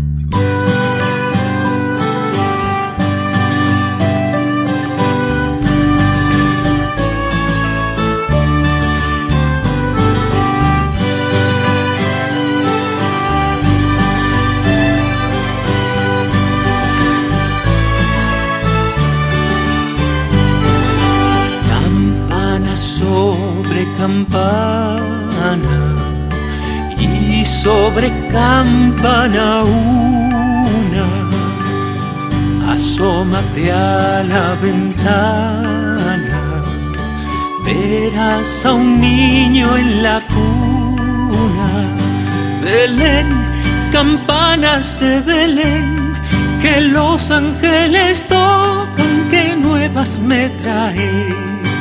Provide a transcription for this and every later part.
Campana y sobre campana una, asómate a la ventana, verás a un niño en la cuna. Belén, campanas de Belén, que los ángeles tocan, que nuevas me traes.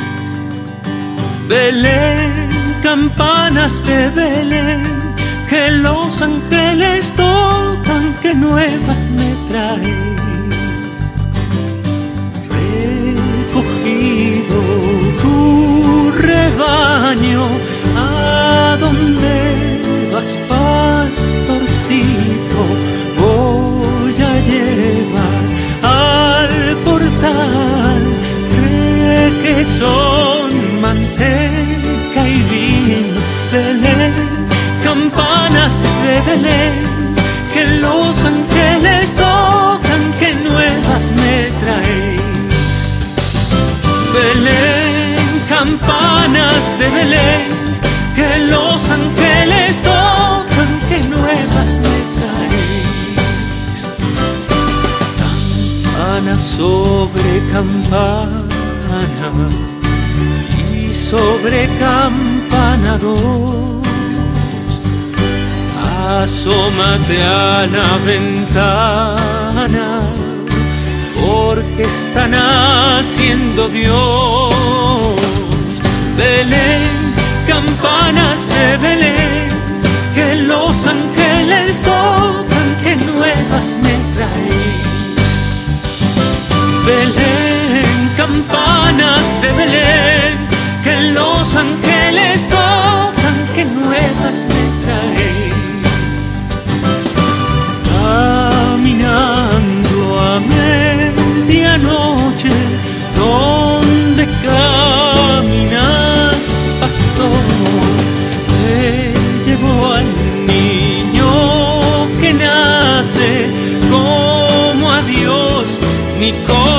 Belén, campanas de Belén, que los ángeles tocan, que nuevas me traes. Recogido tu rebaño, ¿a dónde vas, pastorcito? Voy a llevar al portal requesón, manteca y vino. Belén, campanas de Belén, que los ángeles tocan, que nuevas me traéis. Belén, campanas de Belén, que los ángeles tocan, que nuevas me traéis. Campana sobre campana y sobre campana dos, asómate a la ventana, porque está naciendo Dios. Belén, campanas de Belén, que los ángeles tocan, que nuevas me traéis. Belén, campanas de Belén, que los ángeles tocan, que nuevas me traéis. Caminando a medianoche, ¿dónde caminas, pastor? Te llevo al niño que nace, como a Dios mi corazón